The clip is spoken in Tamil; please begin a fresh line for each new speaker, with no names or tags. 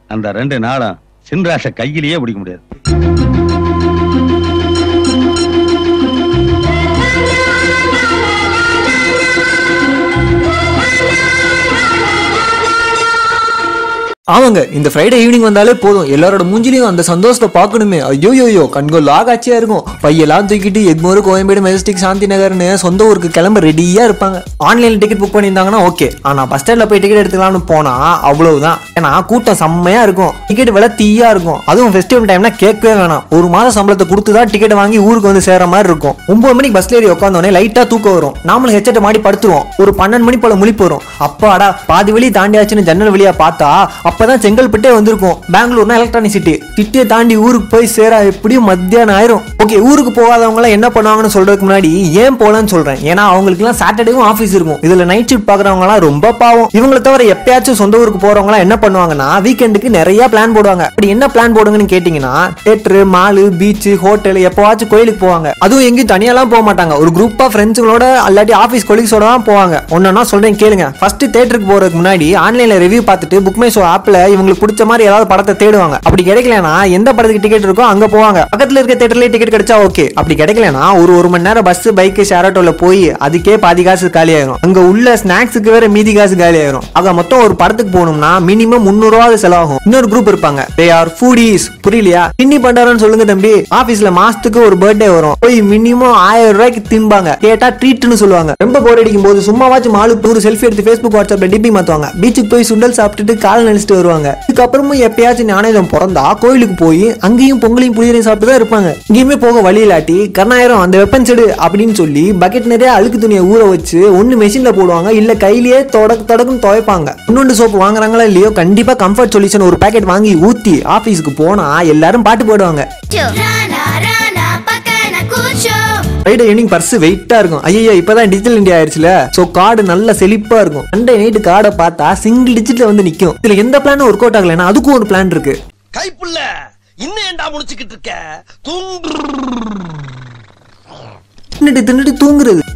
அந்த 2 நாளும் சின்ராஷ கையிலேயே பிடிக்க முடியாது.
ஆமாங்க, இந்த ஃப்ரைடே ஈவினிங் வந்தாலே போதும், எல்லாரோட மூஞ்சிலையும் அந்த சந்தோஷத்தை பார்க்கணுமே. ஐயோ கண்கோ லாகாச்சியா இருக்கும். பையெல்லாம் தூக்கிட்டு எக்மோர், கோயம்பேடு, மெஜஸ்டிக், சாந்தி நகர்னு சொந்த ஊருக்கு கிளம்ப ரெடியா இருப்பாங்க. ஆன்லைன்ல டிக்கெட் புக் பண்ணியிருந்தாங்கன்னா ஓகே, ஆனா பஸ் ஸ்டாண்ட்ல போய் டிக்கெட் எடுத்துக்கலாம்னு போனா அவ்வளவுதான். ஏன்னா கூட்டம் செம்மையா இருக்கும், டிக்கெட் விலை தீயா இருக்கும். அதுவும் ஃபெஸ்டிவல் டைம்னா கேட்கவே வேணாம். ஒரு மாதம் சம்பளத்தை கொடுத்துதான் டிக்கெட் வாங்கி ஊருக்கு வந்து சேர மாதிரி இருக்கும். 9 மணிக்கு பஸ்ல ஏறி உட்காந்தோடனே லைட்டா தூக்கம் வரும். நாமளும் ஹெட்செட்டை மாடி படுத்துருவோம். ஒரு 12 மணி போல முழிப்பு வரும். அப்பாடா பாதி வழி தாண்டியாச்சுன்னு ஜன்னல் வழியா பார்த்தா அப்பதான் செங்கல்பட்டே வந்திருக்கும். பெங்களூர்னா எலக்ட்ரானிக் சிட்டி. சிட்டியை தாண்டி ஊருக்கு போய் சேர எப்படியும் மத்தியானம் ஆயிரும். ஓகே, ஊருக்கு போகாதவங்க எல்லாம் என்ன பண்ணுவாங்கன்னு சொல்றதுக்கு முன்னாடி ஏன் போலன்னு சொல்றேன். ஏன்னா அவங்களுக்கு எல்லாம் சாட்டர்டேவும் ஆபீஸ் இருக்கும். இதுல நைட் ஷிஃப்ட் பாக்குறவங்க எல்லாம் ரொம்ப பாவம். இவங்களை தவிர எப்பயாச்சும் சொந்த ஊருக்கு போறவங்க எல்லாம் என்ன பண்ணுவாங்கன்னா வீக்கெண்டுக்கு நிறைய பிளான் போடுவாங்க. அப்படி என்ன பிளான் போடுங்கன்னு கேட்டீங்கன்னா தியேட்டர், மாலு, பீச், ஹோட்டல், எப்பவாச்சும் கோயிலுக்கு போவாங்க. அதுவும் எங்கேயும் தனியாலாம் போக மாட்டாங்க. ஒரு குரூப் ஆஃப் ஃப்ரெண்ட்ஸுங்களோட அல்லாட்டி ஆஃபீஸ் கொலீக்ஸோட தான் போவாங்க. ஒன்னா சொல்றேன் கேளுங்க. ஃபர்ஸ்ட் தியேட்டருக்கு போறதுக்கு முன்னாடி ஆன்லைன்ல ரிவ்யூ பார்த்துட்டு புக் மை ஷோ ஆப்ல இவங்களுக்கு பிடிச்ச மாதிரி ஏதாவது படத்தை தேடுவாங்க. அப்படி கிடைக்கலனா எந்த படத்துக்கு டிக்கெட் இருக்கோ அங்க போவாங்க. பக்கத்துல இருக்க தியேட்டர்லயே டிக்கெட் கிடைச்சா ஓகே. அப்படி கிடைக்கலனா ஒரு மணி நேரம் பஸ், பைக், ஷேர் ஆட்டோல போய் அதுக்கே பாதி காசு காலி ஆயிரும். அங்க உள்ள ஸ்நாக்ஸுக்கு வேற மீதி காசு காலி ஆயிரும். ஆக மொத்தம் ஒரு படத்துக்கு போகணும்னா மினிமம் 300 ரூபாய் செலவாகும். இன்னொரு குரூப் இருப்பாங்க, they are foodies. புரியலையா? தின்னி பண்டாரன்னு சொல்லுங்க தம்பி. ஆபீஸ்ல மாசத்துக்கு ஒரு பர்த்டே வரும், போய் மினிமம் 1000 ரூபாய்க்கு திம்பாங்க. கேட்டா ட்ரீட்னு சொல்லுவாங்க. ரொம்ப போர் அடிக்கும் போது சும்மாவாச்சும் மாலுக்கு ஒரு செல்ஃபி எடுத்து Facebook, வாட்ஸ்அப்ல டிபி மாத்துவாங்க. பீச்சுக்கு போய் சுண்டல் சாப்பிட்டுட்டு கால் நினைச்சிட்டு வருவாங்க. இதுக்கப்புறமும் எப்பயாச்சும் ஞானேதம் பிறந்தா கோயிலுக்கு போய் அங்கேயும் பொங்கலையும் புளியரையும் சாப்பிட்டு தான் இருப்பாங்க. இங்கேயுமே போக வழி இல்லாட்டி கர்ணாயிரம் அந்த வெப்பன் செடு அப்படின்னு சொல்லி பக்கெட் நிறைய அழுக்கு துணியை ஊற வச்சு ஒன்னு மெஷின்ல போடுவாங்க, இல்ல கையிலேயே தொடக்குன்னு துவைப்பாங்க. இன்னொன்று சோப்பு வாங்குறாங்களா இல்லையோ, கண்டிப்பா கம்ஃபர்ட் சொல்யூஷன் ஒரு பேக்கெட் வாங்கி ஊத்தி ஆபீஸ்க்கு போனா எல்லாரும் பாட்டு போடுவாங்க. ஃப்ரைடே ஈவினிங் பர்ஸ் வெயிட்டா இருக்கும். ஐயா இப்பதான் டிஜிட்டல் இந்தியா ஆயிடுச்சுல, சோ கார்டு நல்ல செழிப்பா இருக்கும். சண்டே நைட் கார்டை பார்த்தா சிங்கிள் டிஜிட்ல வந்து நிக்கும். இதுல எந்த பிளானும் ஒர்க் அவுட் ஆகலைன்னா அதுக்கும் ஒரு பிளான் இருக்கு.
கைப்புள்ள இன்னும் ஏண்டா முடிச்சுக்கிட்டு இருக்க?
தின்னுட்டு தூங்குறது.